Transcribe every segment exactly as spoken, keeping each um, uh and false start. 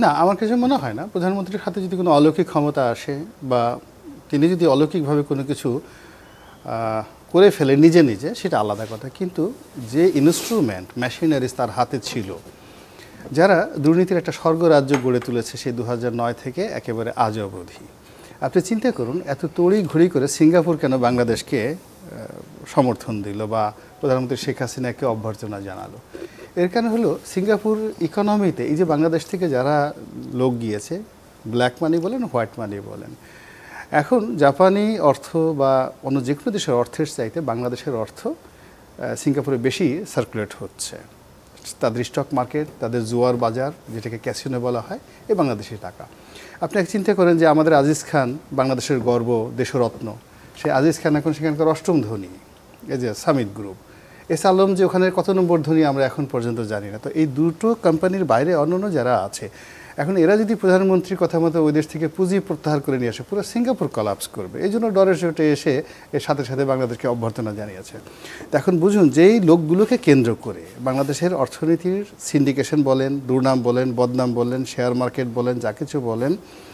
না, আমার কাছে মনে হয় না প্রধানমন্ত্রীর হাতে যদি কোনো অলৌকিক ক্ষমতা আসে বা তিনি যদি অলৌকিকভাবে কোনো কিছু করে ফেলে নিজে নিজে, সেটা আলাদা কথা। কিন্তু যে ইনস্ট্রুমেন্ট মেশিনারিজ তার হাতে ছিল, যারা দুর্নীতির একটা স্বর্গরাজ্য গড়ে তুলেছে সেই দু হাজার নয় থেকে একেবারে আজ অবধি। আপনি চিন্তা করুন, এত তড়ি ঘড়ি করে সিঙ্গাপুর কেন বাংলাদেশকে সমর্থন দিল বা প্রধানমন্ত্রী শেখ হাসিনাকে অভ্যর্থনা জানালো? এর কারণ হলো সিঙ্গাপুর ইকোনমিতে এই যে বাংলাদেশ থেকে যারা লোক গিয়েছে, ব্ল্যাক মানি বলেন, হোয়াইট মানি বলেন, এখন জাপানি অর্থ বা অন্য যে কোনো দেশের অর্থের চাইতে বাংলাদেশের অর্থ সিঙ্গাপুরে বেশি সার্কুলেট হচ্ছে। তাদের স্টক মার্কেট, তাদের জুয়ার বাজার, যেটাকে ক্যাসিনো বলা হয়, এই বাংলাদেশি টাকা। আপনি এক চিন্তা করেন যে আমাদের আজিজ খান বাংলাদেশের গর্ব, দেশরত্ন, সেই আজিজ খান এখন সেখানকার অষ্টম ধনী, এই যে সামিট গ্রুপ। এস আলম যে ওখানে কত নম্বর ধনী আমরা এখন পর্যন্ত জানি না। তো এই দুটো কোম্পানির বাইরে অন্যান্য যারা আছে, এখন এরা যদি প্রধানমন্ত্রীর কথা মতো ওই দেশ থেকে পুঁজি প্রত্যাহার করে নিয়ে আসে, পুরো সিঙ্গাপুর কলাপস করবে। এই জন্য ডরের চোটে এসে এর সাথে সাথে বাংলাদেশকে অভ্যর্থনা জানিয়েছে। তো এখন বুঝুন, যেই লোকগুলোকে কেন্দ্র করে বাংলাদেশের অর্থনীতির সিন্ডিকেশন বলেন, দুর্নাম বলেন, বদনাম বলেন, শেয়ার মার্কেট বলেন, যা কিছু বলেন,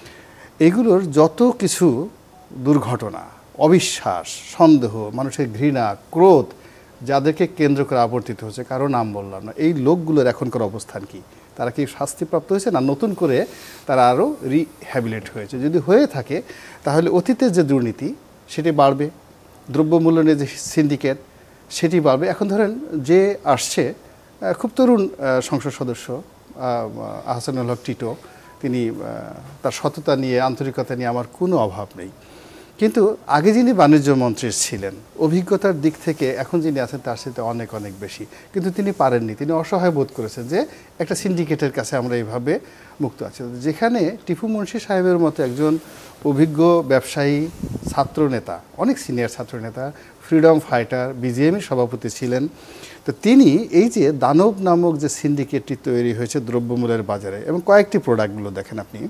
এগুলোর যত কিছু দুর্ঘটনা, অবিশ্বাস, সন্দেহ, মানুষের ঘৃণা, ক্রোধ, যাদেরকে কেন্দ্র করে আবর্তিত হচ্ছে, কারো নাম বললাম না, এই লোকগুলোর এখনকার অবস্থান কি? তারা কি শাস্তিপ্রাপ্ত হয়েছে, না নতুন করে তারা আরও রিহ্যাবিলেট হয়েছে? যদি হয়ে থাকে তাহলে অতীতের যে দুর্নীতি সেটি বাড়বে, দ্রব্যমূল্যের যে সিন্ডিকেট সেটি বাড়বে। এখন ধরেন যে আসছে খুব তরুণ সংসদ সদস্য আহসানুল হক টিটো, তিনি তার সততা নিয়ে, আন্তরিকতা নিয়ে আমার কোনো অভাব নেই, কিন্তু আগে যিনি বাণিজ্য মন্ত্রী ছিলেন, অভিজ্ঞতার দিক থেকে এখন যিনি আছেন তার সাথে অনেক অনেক বেশি, কিন্তু তিনি পারেননি। তিনি অসহায় বোধ করেছেন যে একটা সিন্ডিকেটের কাছে আমরা এইভাবে মুক্ত আছি। যেখানে টিপু মুন্সি সাহেবের মতো একজন অভিজ্ঞ ব্যবসায়ী, ছাত্রনেতা, অনেক সিনিয়র ছাত্রনেতা, ফ্রিডম ফাইটার, বিজিএমের সভাপতি ছিলেন, তো তিনি এই যে দানব নামক যে সিন্ডিকেটটি তৈরি হয়েছে দ্রব্যমূল্যের বাজারে, এবং কয়েকটি প্রোডাক্টগুলো দেখেন আপনি,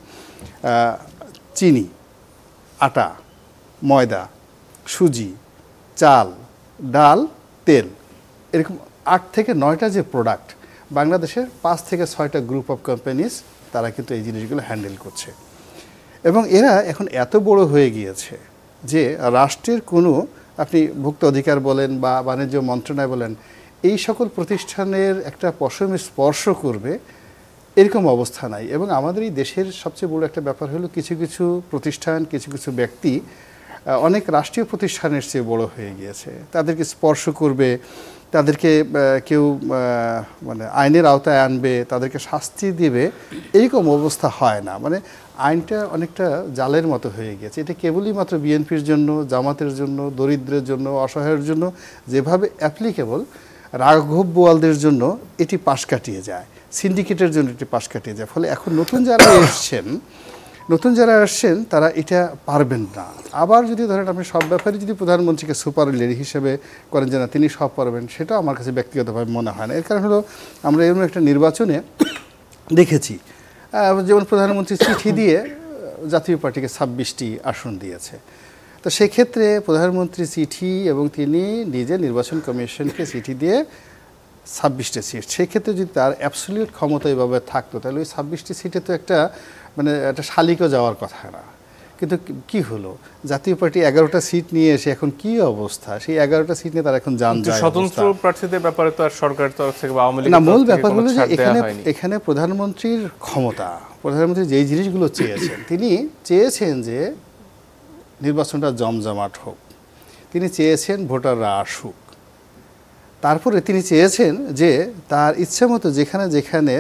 চিনি, আটা, ময়দা, সুজি, চাল, ডাল, তেল, এরকম আট থেকে নয়টা যে প্রোডাক্ট, বাংলাদেশের পাঁচ থেকে ছয়টা গ্রুপ অফ কোম্পানিজ তারা কিন্তু এই জিনিসগুলো হ্যান্ডেল করছে। এবং এরা এখন এত বড় হয়ে গিয়েছে যে রাষ্ট্রের কোনো, আপনি ভোক্তা অধিকার বলেন বা বাণিজ্য মন্ত্রণালয় বলেন, এই সকল প্রতিষ্ঠানের একটা পশমে স্পর্শ করবে এরকম অবস্থা নাই। এবং আমাদের এই দেশের সবচেয়ে বড় একটা ব্যাপার হলো, কিছু কিছু প্রতিষ্ঠান, কিছু কিছু ব্যক্তি অনেক রাষ্ট্রীয় প্রতিষ্ঠানের চেয়ে বড় হয়ে গিয়েছে। তাদেরকে স্পর্শ করবে, তাদেরকে কেউ মানে আইনের আওতায় আনবে, তাদেরকে শাস্তি দেবে, এইরকম অবস্থা হয় না। মানে আইনটা অনেকটা জালের মতো হয়ে গেছে। এটা কেবলই মাত্র বিএনপির জন্য, জামাতের জন্য, দরিদ্রের জন্য, অসহায়ের জন্য যেভাবে অ্যাপ্লিকেবল, রাঘব বোয়ালদের জন্য এটি পাশ কাটিয়ে যায়, সিন্ডিকেটের জন্য এটি পাশ কাটিয়ে যায়। ফলে এখন নতুন যারা এসছেন নতুন যারা আসছেন তারা এটা পারবেন না। আবার যদি ধরেন আপনি সব ব্যাপারে যদি প্রধানমন্ত্রীকে সুপার লিডার হিসেবে করেন যে না তিনি সব পারবেন, সেটাও আমার কাছে ব্যক্তিগতভাবে মনে হয় না। এর কারণ হলো, আমরা এরকম একটা নির্বাচনে দেখেছি, যেমন প্রধানমন্ত্রী চিঠি দিয়ে জাতীয় পার্টিকে ছাব্বিশটি আসন দিয়েছে। তো সেক্ষেত্রে প্রধানমন্ত্রী চিঠি এবং তিনি নিজে নির্বাচন কমিশনকে চিঠি দিয়ে ছাব্বিশটি সিট, সেক্ষেত্রে যদি তার অ্যাবসলিউট ক্ষমতা এভাবে থাকতো, তাহলে ওই ছাব্বিশটি সিটে তো একটা মানে একটা শালিকও যাওয়ার কথা না। কিন্তু কি হলো, জাতীয় পার্টি এগারোটা সিট নিয়ে এসে এখন কি অবস্থা, সেই এগারোটা সিট নিয়ে তারা এখন যান যায়। স্বতন্ত্র প্রার্থীদের ব্যাপারে তো আর সরকারের তরফ থেকে বা আওয়ামী লীগের না, মূল ব্যাপার হলো যে এখানে এখানে প্রধানমন্ত্রীর ক্ষমতা, প্রধানমন্ত্রী যেই জিনিসগুলো চেয়েছেন, তিনি চেয়েছেন যে নির্বাচনটা জমজমাট হোক, তিনি চেয়েছেন ভোটাররা আসুক, তারপরে তিনি চেয়েছেন যে তার ইচ্ছে মতো যেখানে যেখানে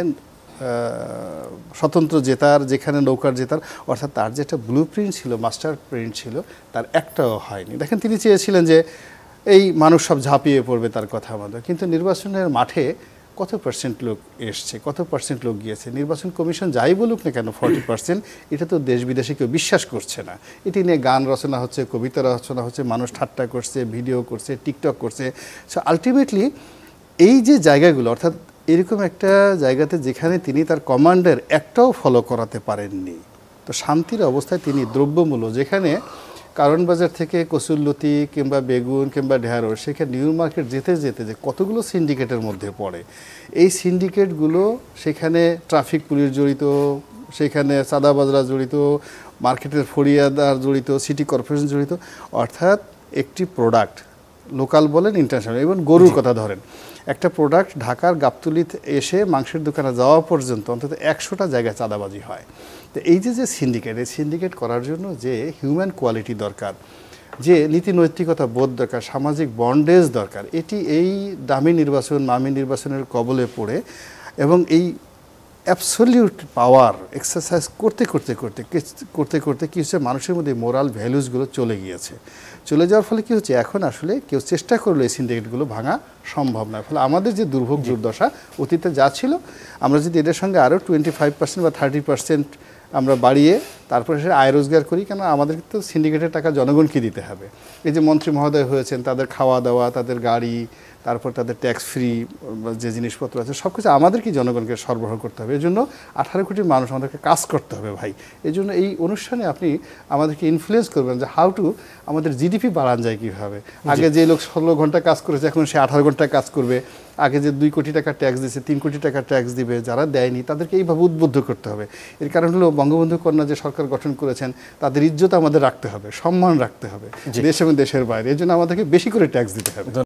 স্বতন্ত্র জেতার, যেখানে নৌকার জেতার, অর্থাৎ তার যেটা ব্লু প্রিন্ট ছিল, মাস্টার প্রিন্ট ছিল, তার একটাও হয়নি। দেখেন, তিনি চেয়েছিলেন যে এই মানুষ সব ঝাঁপিয়ে পড়বে তার কথা মতো, কিন্তু নির্বাচনের মাঠে কত পার্সেন্ট লোক এসছে, কত পার্সেন্ট লোক গিয়েছে? নির্বাচন কমিশন যাই বলুক না কেন, ফর্টি পার্সেন্ট, এটা তো দেশ বিদেশে কেউ বিশ্বাস করছে না। এটি নিয়ে গান রচনা হচ্ছে, কবিতা রচনা হচ্ছে, মানুষ ঠাট্টা করছে, ভিডিও করছে, টিকটক করছে। সো আলটিমেটলি এই যে জায়গাগুলো, অর্থাৎ এরকম একটা জায়গাতে যেখানে তিনি তার কমান্ডার একটাও ফলো করাতে পারেননি, তো শান্তির অবস্থায় তিনি দ্রব্যমূল্য, যেখানে কারণ বাজার থেকে কচুরলতি কিংবা বেগুন কিংবা ঢেঁড়স, সেখানে নিউ মার্কেট যেতে যেতে যে কতগুলো সিন্ডিকেটের মধ্যে পড়ে, এই সিন্ডিকেটগুলো সেখানে ট্রাফিক পুলিশ জড়িত, সেখানে চাঁদাবাজরা জড়িত, মার্কেটের ফরিয়াদার জড়িত, সিটি কর্পোরেশন জড়িত। অর্থাৎ একটি প্রোডাক্ট লোকাল বলেন ইন্টারন্যাশনাল, এবং গরুর কথা ধরেন, একটা প্রোডাক্ট ঢাকার গাবতলীতে এসে মাংসের দোকানে যাওয়া পর্যন্ত অন্তত একশোটা জায়গায় চাঁদাবাজি হয়। তো এই যে যে সিন্ডিকেট, এই সিন্ডিকেট করার জন্য যে হিউম্যান কোয়ালিটি দরকার, যে নীতি নৈতিকতা বোধ দরকার, সামাজিক বন্ডেজ দরকার, এটি এই দামি নির্বাচন মামি নির্বাচনের কবলে পড়ে এবং এই অ্যাবসলিউট পাওয়ার এক্সারসাইজ করতে করতে করতে করতে করতে কী হচ্ছে, মানুষের মধ্যে মোরাল ভ্যালুসগুলো চলে গিয়েছে। চলে যাওয়ার ফলে কী হচ্ছে, এখন আসলে কেউ চেষ্টা করলে এই সিন্ডিকেটগুলো ভাঙা সম্ভব নয়। ফলে আমাদের যে দুর্ভোগ দুর্দশা অতীতে যা ছিল, আমরা যদি এটার সঙ্গে আরও টোয়েন্টি ফাইভ পার্সেন্ট বা থার্টি পার্সেন্ট আমরা বাড়িয়ে তারপরে সে আয় রোজগার করি, কেন আমাদেরকে তো সিন্ডিকেটের টাকা জনগণকে দিতে হবে। এই যে মন্ত্রী মহোদয় হয়েছেন, তাদের খাওয়া দাওয়া, তাদের গাড়ি, তারপর তাদের ট্যাক্স ফ্রি যে জিনিসপত্র আছে, সব কিছু আমাদেরকে জনগণকে সরবরাহ করতে হবে। এই জন্য আঠারো কোটি মানুষ আমাদেরকে কাজ করতে হবে ভাই। এই জন্য এই অনুষ্ঠানে আপনি আমাদেরকে ইনফ্লুয়েন্স করবেন যে হাউ টু আমাদের জিডিপি বাড়ানো যায় কীভাবে। আগে যে লোক ষোলো ঘন্টা কাজ করেছে এখন সে আঠারো ঘন্টা কাজ করবে। আগে যে দুই কোটি টাকা ট্যাক্স দিয়েছে তিন কোটি টাকা ট্যাক্স দিবে, যারা দেয়নি তাদেরকে এইভাবে উদ্বুদ্ধ করতে হবে। এর কারণ হলো বঙ্গবন্ধু কন্যা যে সরকার গঠন করেছেন, তাদের ইজ্জত আমাদের রাখতে হবে, সম্মান রাখতে হবে দেশ এবং দেশের বাইরে। এই জন্য আমাদেরকে বেশি করে ট্যাক্স দিতে হবে।